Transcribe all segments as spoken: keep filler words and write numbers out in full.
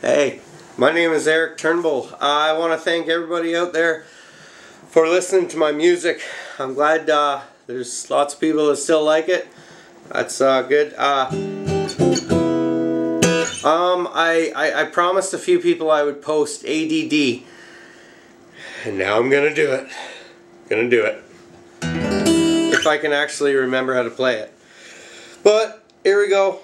Hey, my name is Erick Turnbull. I want to thank everybody out there for listening to my music. I'm glad uh, there's lots of people that still like it. That's uh, good. Uh, um, I, I, I promised a few people I would post A D D, and now I'm gonna do it. Gonna do it. If I can actually remember how to play it. But here we go.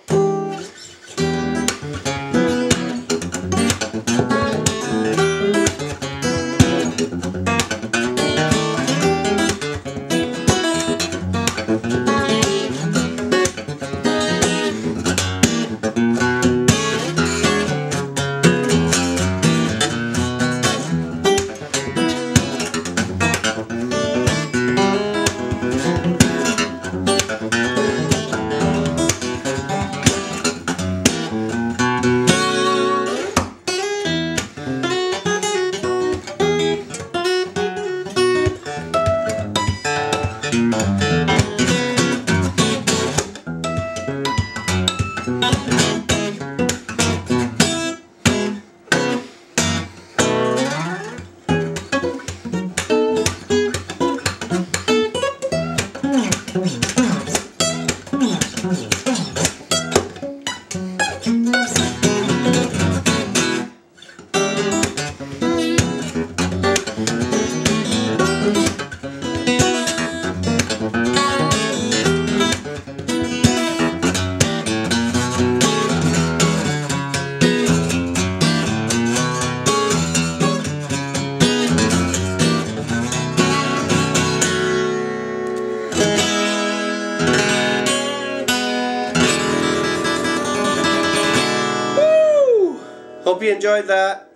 Hope you enjoyed that.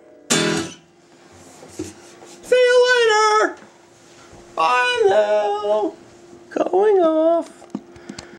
See you later. Bye now. Going off.